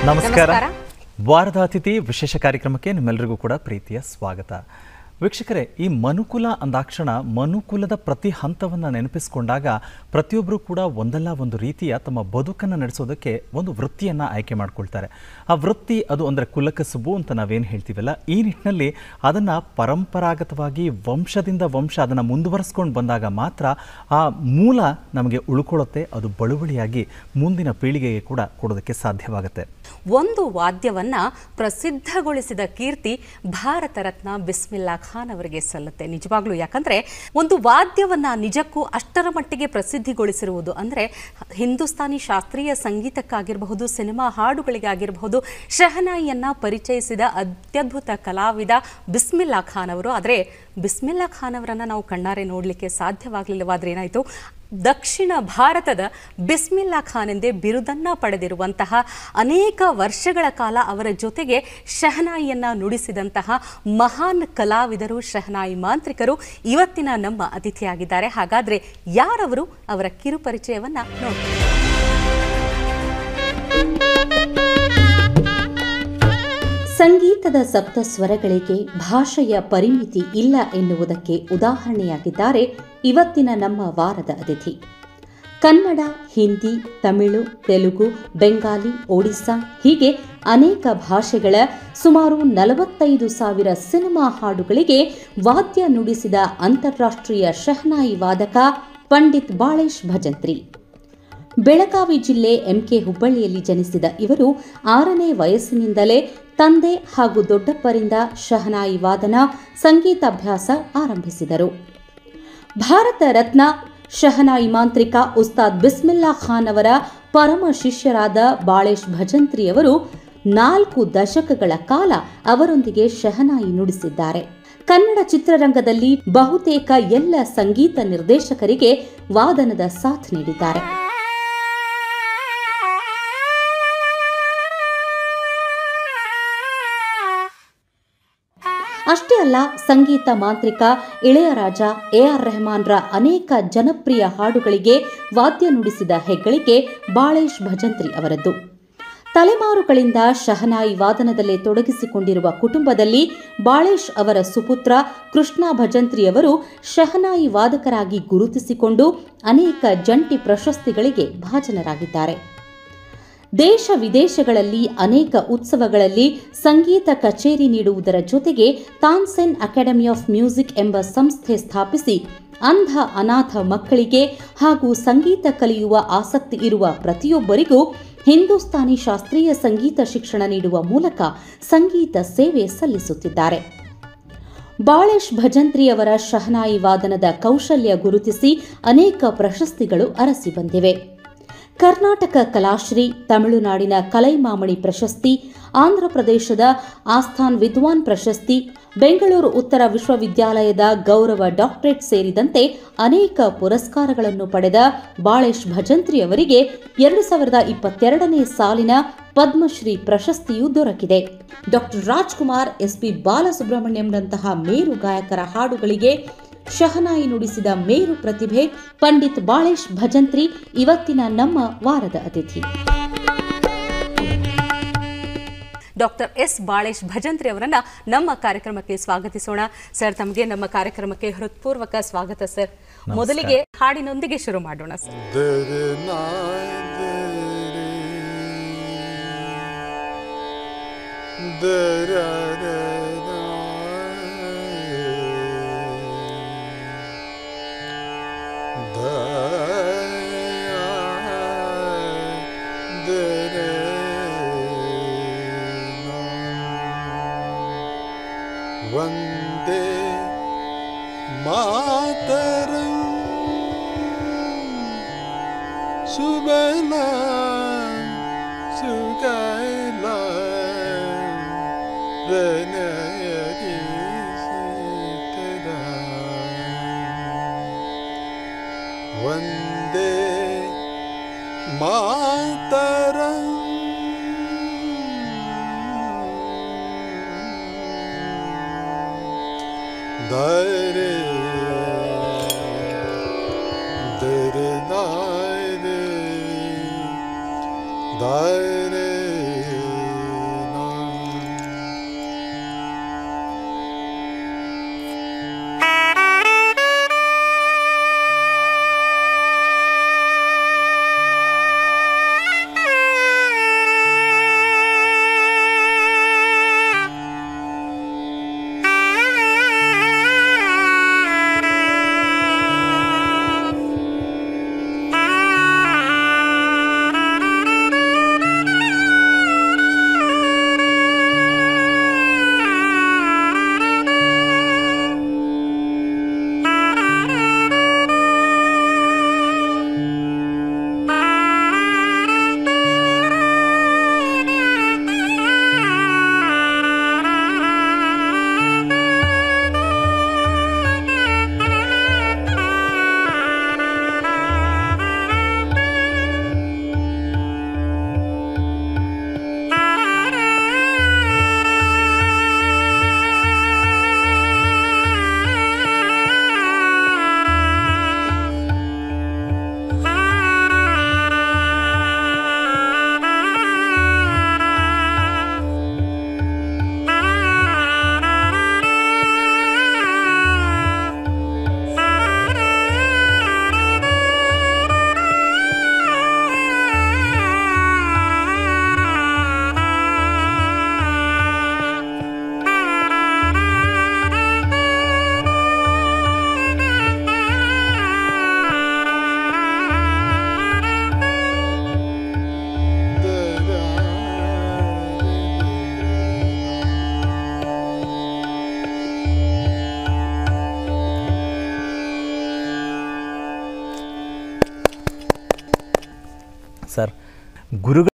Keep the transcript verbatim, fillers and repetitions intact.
ನಮಸ್ಕಾರ. ವಾರದ ಅತಿಥಿ ವಿಶೇಷ ಕಾರ್ಯಕ್ರಮಕ್ಕೆ ನಿಮ್ಮೆಲ್ಲರಿಗೂ ಕೂಡ ಪ್ರೀತಿಯ ಸ್ವಾಗತ. ವೀಕ್ಷಕರೇ, ಈ ಮನುಕುಲ ಅಂದಾಕ್ಷಣ ಮನುಕುಲದ ಪ್ರತಿ ಹಂತವನ್ನು ನೆನಪಿಸಿಕೊಂಡಾಗ ಪ್ರತಿಯೊಬ್ಬರು ಕೂಡ ಒಂದಲ್ಲ ಒಂದು ರೀತಿಯ ತಮ್ಮ ಬದುಕನ್ನು ನಡೆಸೋದಕ್ಕೆ ಒಂದು ವೃತ್ತಿಯನ್ನು ಆಯ್ಕೆ ಮಾಡ್ಕೊಳ್ತಾರೆ. ಆ ವೃತ್ತಿ ಅದು ಅಂದರೆ ಕುಲಕಸುಬು ಅಂತ ನಾವೇನು ಹೇಳ್ತೀವಲ್ಲ, ಈ ನಿಟ್ಟಿನಲ್ಲಿ ಅದನ್ನು ಪರಂಪರಾಗತವಾಗಿ ವಂಶದಿಂದ ವಂಶ ಅದನ್ನು ಮುಂದುವರಿಸ್ಕೊಂಡು ಬಂದಾಗ ಮಾತ್ರ ಆ ಮೂಲ ನಮಗೆ ಉಳ್ಕೊಳ್ಳುತ್ತೆ, ಅದು ಬಳುವಳಿಯಾಗಿ ಮುಂದಿನ ಪೀಳಿಗೆಗೆ ಕೂಡ ಕೊಡೋದಕ್ಕೆ ಸಾಧ್ಯವಾಗುತ್ತೆ. ಒಂದು ವಾದ್ಯವನ್ನ ಪ್ರಸಿದ್ಧಗೊಳಿಸಿದ ಕೀರ್ತಿ ಭಾರತ ರತ್ನ ಬಿಸ್ಮಿಲ್ಲಾ ಖಾನ್ ಅವರಿಗೆ ಸಲ್ಲುತ್ತೆ. ನಿಜವಾಗ್ಲೂ, ಯಾಕಂದ್ರೆ ಒಂದು ವಾದ್ಯವನ್ನ ನಿಜಕ್ಕೂ ಅಷ್ಟರ ಮಟ್ಟಿಗೆ ಪ್ರಸಿದ್ಧಿಗೊಳಿಸಿರುವುದು ಅಂದ್ರೆ ಹಿಂದೂಸ್ತಾನಿ ಶಾಸ್ತ್ರೀಯ ಸಂಗೀತಕ್ಕಾಗಿರಬಹುದು, ಸಿನಿಮಾ ಹಾಡುಗಳಿಗಾಗಿರಬಹುದು, ಶಹನಾಯಿಯನ್ನ ಪರಿಚಯಿಸಿದ ಅತ್ಯದ್ಭುತ ಕಲಾವಿದ ಬಿಸ್ಮಿಲ್ಲಾ ಖಾನ್ ಅವರು. ಆದರೆ ಬಿಸ್ಮಿಲ್ಲಾ ಖಾನ್ ಅವರನ್ನ ನಾವು ಕಣ್ಣಾರೆ ನೋಡಲಿಕ್ಕೆ ಸಾಧ್ಯವಾಗಲಿಲ್ಲವಾದ್ರೆ ಏನಾಯಿತು, ದಕ್ಷಿಣ ಭಾರತದ ಬಿಸ್ಮಿಲ್ಲಾ ಖಾನ್ ಎಂದೇ ಬಿರುದನ್ನ ಪಡೆದಿರುವಂತಹ, ಅನೇಕ ವರ್ಷಗಳ ಕಾಲ ಅವರ ಜೊತೆಗೆ ಶಹನಾಯಿಯನ್ನ ನುಡಿಸಿದಂತಹ ಮಹಾನ್ ಕಲಾವಿದರು, ಶಹನಾಯಿ ಮಾಂತ್ರಿಕರು ಇವತ್ತಿನ ನಮ್ಮ ಅತಿಥಿಯಾಗಿದ್ದಾರೆ. ಹಾಗಾದ್ರೆ ಯಾರವರು, ಅವರ ಕಿರು ಪರಿಚಯವನ್ನ ನೋಡ್ತೀವಿ. ಸಂಗೀತದ ಸಪ್ತ ಸ್ವರಗಳಿಗೆ ಭಾಷೆಯ ಪರಿಮಿತಿ ಇಲ್ಲ ಎನ್ನುವುದಕ್ಕೆ ಉದಾಹರಣೆಯಾಗಿದ್ದಾರೆ ಇವತ್ತಿನ ನಮ್ಮ ವಾರದ ಅತಿಥಿ. ಕನ್ನಡ, ಹಿಂದಿ, ತಮಿಳು, ತೆಲುಗು, ಬೆಂಗಾಲಿ, ಒಡಿಸ್ಸಾ ಹೀಗೆ ಅನೇಕ ಭಾಷೆಗಳ ಸುಮಾರು ನಲವತ್ತೈದು ಸಾವಿರ ಸಿನಿಮಾ ಹಾಡುಗಳಿಗೆ ವಾದ್ಯ ನುಡಿಸಿದ ಅಂತಾರಾಷ್ಟ್ರೀಯ ಶಹನಾಯಿ ವಾದಕ ಪಂಡಿತ್ ಬಾಳೇಶ್ ಭಜಂತ್ರಿ. ಬೆಳಗಾವಿ ಜಿಲ್ಲೆ ಎಂಕೆ ಹುಬ್ಬಳ್ಳಿಯಲ್ಲಿ ಜನಿಸಿದ ಇವರು ಆರನೇ ವಯಸ್ಸಿನಿಂದಲೇ ತಂದೆ ಹಾಗೂ ದೊಡ್ಡಪ್ಪರಿಂದ ಶಹನಾಯಿ ವಾದನ, ಸಂಗೀತಾಭ್ಯಾಸ ಆರಂಭಿಸಿದರು. ಭಾರತ ರತ್ನ ಶಹನಾಯಿ ಮಾಂತ್ರಿಕ ಉಸ್ತಾದ್ ಬಿಸ್ಮಿಲ್ಲಾ ಖಾನ್ ಅವರ ಪರಮ ಶಿಷ್ಯರಾದ ಬಾಳೇಶ್ ಭಜಂತ್ರಿಯವರು ನಾಲ್ಕು ದಶಕಗಳ ಕಾಲ ಅವರೊಂದಿಗೆ ಶಹನಾಯಿ ನುಡಿಸಿದ್ದಾರೆ. ಕನ್ನಡ ಚಿತ್ರರಂಗದಲ್ಲಿ ಬಹುತೇಕ ಎಲ್ಲ ಸಂಗೀತ ನಿರ್ದೇಶಕರಿಗೆ ವಾದನದ ಸಾಥ್ ನೀಡಿದ್ದಾರೆ. ಅಷ್ಟೇ ಅಲ್ಲ, ಸಂಗೀತ ಮಾಂತ್ರಿಕ ಇಳೆಯರಾಜ, ಎ ಆರ್ ರೆಹಮಾನ್ರ ಅನೇಕ ಜನಪ್ರಿಯ ಹಾಡುಗಳಿಗೆ ವಾದ್ಯ ನುಡಿಸಿದ ಹೆಗ್ಗಳಿಕೆ ಬಾಳೇಶ್ ಭಜಂತ್ರಿ ಅವರದ್ದು. ತಲೆಮಾರುಗಳಿಂದ ಶಹನಾಯಿ ವಾದನದಲ್ಲೇ ತೊಡಗಿಸಿಕೊಂಡಿರುವ ಕುಟುಂಬದಲ್ಲಿ ಬಾಳೇಶ್ ಅವರ ಸುಪುತ್ರ ಕೃಷ್ಣ ಭಜಂತ್ರಿಯವರು ಶಹನಾಯಿ ವಾದಕರಾಗಿ ಗುರುತಿಸಿಕೊಂಡು ಅನೇಕ ಜಂಟಿ ಪ್ರಶಸ್ತಿಗಳಿಗೆ ಭಾಜನರಾಗಿದ್ದಾರೆ. ದೇಶ ವಿದೇಶಗಳಲ್ಲಿ ಅನೇಕ ಉತ್ಸವಗಳಲ್ಲಿ ಸಂಗೀತ ಕಚೇರಿ ನೀಡುವುದರ ಜೊತೆಗೆ ತಾನ್ಸೆನ್ ಅಕಾಡೆಮಿ ಆಫ್ ಮ್ಯೂಸಿಕ್ ಎಂಬ ಸಂಸ್ಥೆ ಸ್ಥಾಪಿಸಿ ಅಂಧ ಅನಾಥ ಮಕ್ಕಳಿಗೆ ಹಾಗೂ ಸಂಗೀತ ಕಲಿಯುವ ಆಸಕ್ತಿ ಇರುವ ಪ್ರತಿಯೊಬ್ಬರಿಗೂ ಹಿಂದೂಸ್ತಾನಿ ಶಾಸ್ತ್ರೀಯ ಸಂಗೀತ ಶಿಕ್ಷಣ ನೀಡುವ ಮೂಲಕ ಸಂಗೀತ ಸೇವೆ ಸಲ್ಲಿಸುತ್ತಿದ್ದಾರೆ. ಬಾಳೇಶ್ ಭಜಂತ್ರಿಯವರ ಶಹನಾಯಿ ವಾದನದ ಕೌಶಲ್ಯ ಗುರುತಿಸಿ ಅನೇಕ ಪ್ರಶಸ್ತಿಗಳು ಅರಸಿ ಬಂದಿವೆ. ಕರ್ನಾಟಕ ಕಲಾಶ್ರೀ, ತಮಿಳುನಾಡಿನ ಕಲೈಮಾಮಣಿ ಪ್ರಶಸ್ತಿ, ಆಂಧ್ರಪ್ರದೇಶದ ಆಸ್ಥಾನ್ ವಿದ್ವಾನ್ ಪ್ರಶಸ್ತಿ, ಬೆಂಗಳೂರು ಉತ್ತರ ವಿಶ್ವವಿದ್ಯಾಲಯದ ಗೌರವ ಡಾಕ್ಟರೇಟ್ ಸೇರಿದಂತೆ ಅನೇಕ ಪುರಸ್ಕಾರಗಳನ್ನು ಪಡೆದ ಬಾಳೇಶ್ ಭಜಂತ್ರಿ ಅವರಿಗೆ ಎರಡು ಸಾವಿರದ ಇಪ್ಪತ್ತೆರಡನೇ ಸಾಲಿನ ಪದ್ಮಶ್ರೀ ಪ್ರಶಸ್ತಿಯೂ ದೊರಕಿದೆ. ಡಾಕ್ಟರ್ ರಾಜ್ಕುಮಾರ್, ಎಸ್ ಪಿ ಬಾಲಸುಬ್ರಹ್ಮಣ್ಯಂರಂತಹ ಮೇರು ಗಾಯಕರ ಹಾಡುಗಳಿಗೆ ಶಹನಾಯಿ ನುಡಿಸಿದ ಮೇರು ಪ್ರತಿಭೆ ಪಂಡಿತ್ ಬಾಳೇಶ್ ಭಜಂತ್ರಿ ಇವತ್ತಿನ ನಮ್ಮ ವಾರದ ಅತಿಥಿ. ಡಾಕ್ಟರ್ ಎಸ್ ಬಾಳೇಶ್ ಭಜಂತ್ರಿ ಅವರನ್ನ ನಮ್ಮ ಕಾರ್ಯಕ್ರಮಕ್ಕೆ ಸ್ವಾಗತಿಸೋಣ. ಸರ್, ತಮಗೆ ನಮ್ಮ ಕಾರ್ಯಕ್ರಮಕ್ಕೆ ಹೃತ್ಪೂರ್ವಕ ಸ್ವಾಗತ ಸರ್. ಮೊದಲಿಗೆ ಹಾಡಿನೊಂದಿಗೆ ಶುರು ಮಾಡೋಣ ಸರ್. ವಂದೇ ಮಾತರಂ ಸುಬಲ ಸುಗೈಲ ರಣಯಗಿ ಸೀತದ ವಂದೇ ಮಾತರಂ ದರೆ ದರೆ ದರೆ ದರೆ ಗುರುಗಳು